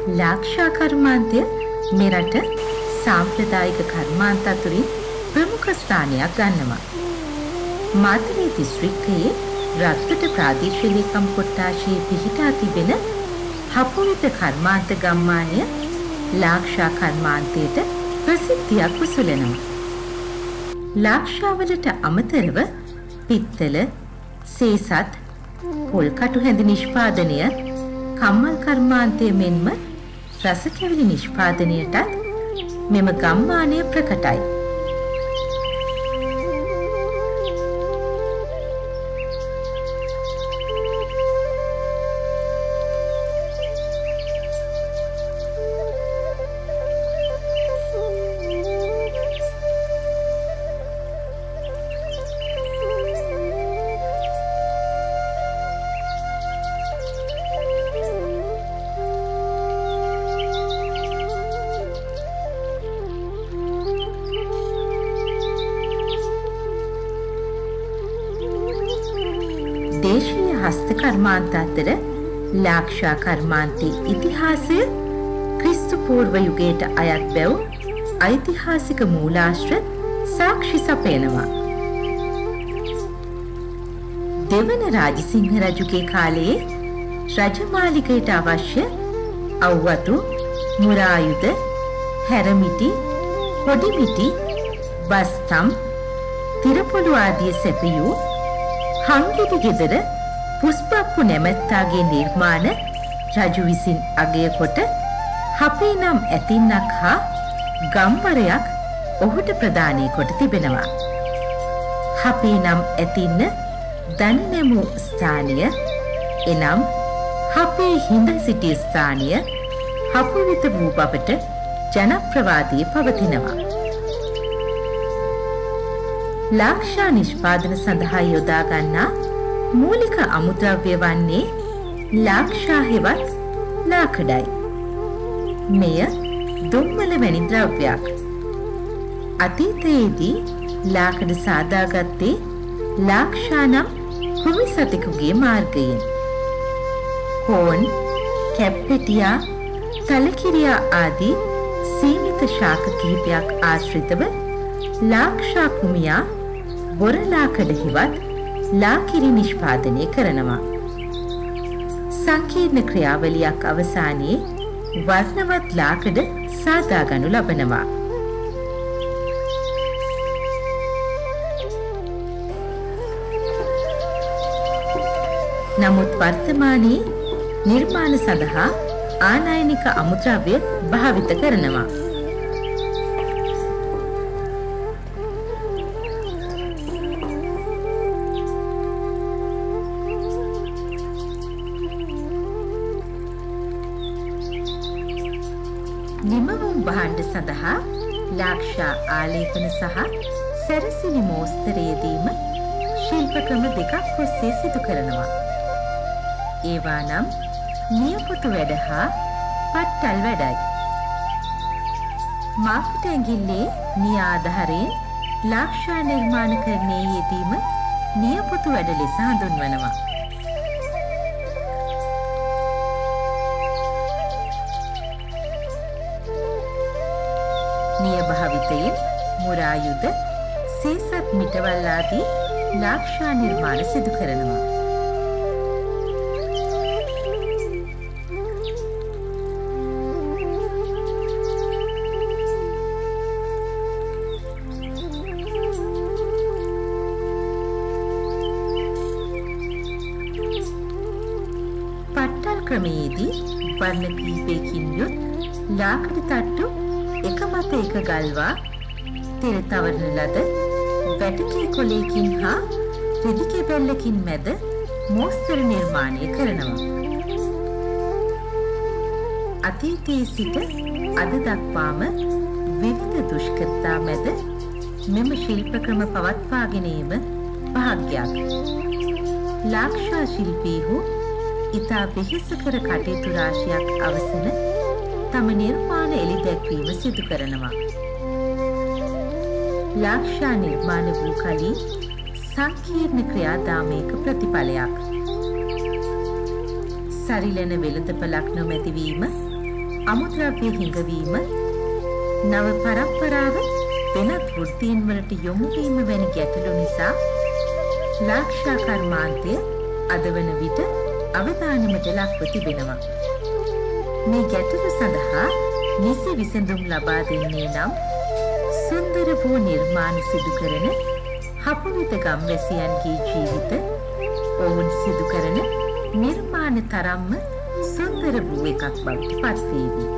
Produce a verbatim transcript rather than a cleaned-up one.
ලාක්ෂා කර්මාන්තය මෙරට සාම්ප්‍රදායික කර්මාන්ත අතුරින් ප්‍රමුඛ ස්ථානයක් ගන්නවා. මාතලේ දිස්ත්‍රික්කයේ රත්ගට ප්‍රාදේශීය ලේකම් කොට්ටාශයේ පිහිටා තිබෙන හපුවිත කර්මාන්ත ගම්මානය ලාක්ෂා කර්මාන්තයට ප්‍රසිද්ධියක් උසුලනවා. ලාක්ෂාවලට අමතරව පිත්තල, සේසත්, පොල්කටු හැඳි නිෂ්පාදනය, කම්මල් කර්මාන්තය මෙන්ම රස කැවිලි නිෂ්පාදනයටත් මෙම ගම්මානය ප්‍රකටයි. දේශීය හස්ත කර්මාන්ත අතර ලාක්ෂා කර්මාන්තයේ ඉතිහාසය ක්‍රිස්තු පූර්ව යුගයට අයත් බැව් ඓතිහාසික මූලාශ්‍ර සාක්ෂි සපයනවා. දෙවන රාජසිංහ රජුගේ කාලයේ රජමාලිගයට අවශ්‍ය අව්වතු, මුරායුධ, හැරමිටි, කොඩිමිටි, බස්තම්, තිරපොළු ආදිය සැපයූ හංගිටි ගෙදර පුස්පප්පු නැමැත්තාගේ නිර්මාණ රජු විසින් අගය කොට හපේ නම් ඇතින්නක් හා ගම්වරයක් ඔහුට ප්‍රදානය කොට තිබෙනවා. හපේ නම් ඇතින්න දන නැමූ ස්ථානය එනම් හපේ හිඳ සිටි ස්ථානය හපුවිත වූ බවට ජනප්‍රවාදයේ පවතිනවා. ලාක්ෂා නිෂ්පාදන සඳහා යොදා ගන්නා මූලික අමුද්‍රව්‍ය වන්නේ ලාක්ෂා හෙවත් ලාකඩයි. මෙය දුම්මල වැනි ද්‍රව්‍යයක්. අතීතයේදී ලාකඩ සාදාගත්තේ ලාක්ෂා නම් කෘමි සතෙකුගේ මාර්ගයෙන්. කෝන්, කැප්පෙටියා, තලකිරියා ආදී සීමිත ශාක කිහිපයක් ආශ්‍රිතව ලාක්ෂා කෘමියා බොර ලාකඩ හෙවත් ලාකිරි නිෂ්පාදනය කරනවා. සංකීර්ණ ක්‍රියාවලියක් අවසානයේ වර්ණවත් ලාකඩ සාදාගනු ලබනවා. නමුත් වර්තමානයේ නිර්මාණ සඳහා ආනයනික අමුද්‍රව්‍ය භාවිත කරනවා. නිමවුම් භාණ්ඩ සඳහා ලාක්ෂා ආලේපන සහ සැරසිලි මෝස්තරයේදීම ශිල්පක්‍රම දෙකක් ඔස්සේ සිදු කරනවා. ඒවා නම් නියපොතු වැඩ හා පට්ටල් වැඩයි. මාපිට ඇඟිල්ලේ නිය ආධාරයෙන් ලාක්ෂා නිර්මාණකරණයේ යෙදීම නියපොතු වැඩ ලෙස හඳුන්වනවා. නිය භාවිතයෙන් මුරායුධ, සේසත් මිටවල් ආදී ලාක්ෂා නිර්මාණ සිදු කරනවා. පට්ටල් ක්‍රමයේදී වර්ණ කීපයකින් යුත් ලාකඩ තට්ටු එක මත එක ගල්වා තෙල් තවරන ලද වැටකී කොලයකින් හා රෙදි කෙබැල්ලකින් මැද මෝස්තර නිර්මාණය කරනවා. අතීතයේ සිට අද දක්වාම විවිධ දුෂ්කරතා මැද මෙම ශිල්ප ක්‍රම පවත්වාගෙන ඒම භාග්‍යයක්. ලාක්ෂා ශිල්පීහු ඉතා වෙහෙසකර කටයුතු රාශියක් අවසන තම නිර්මාණ එළි දැක්වීම සිදු කරනවා. ලාක්ෂා නිර්මාණ වූ කලින් සංකීර්ණ ක්‍රියාදාමයක ප්‍රතිඵලයක්. සරිලන වෙළඳපළක් නොමැතිවීම, අමුද්‍රව්‍ය හිඟවීම, නව පරම්පරාව වෙනත් වෘත්තීන් වලට යොමු වීම වැනි ගැටලු නිසා ලාක්ෂා කර්මාන්තය අද වන විට අවධානමට ලක්ව තිබෙනවා. මේ ගැටලු සඳහා නිසි විසඳුම් ලබා දෙන්නේ නම් සුන්දර වූ නිර්මාණ සිදු කරන හපුවිත ගම්වැසියන්ගේ ජීවිත ඔවුන් සිදු කරන නිර්මාණ තරම්ම සුන්දර වූ එකක් බවට පත්වේවි.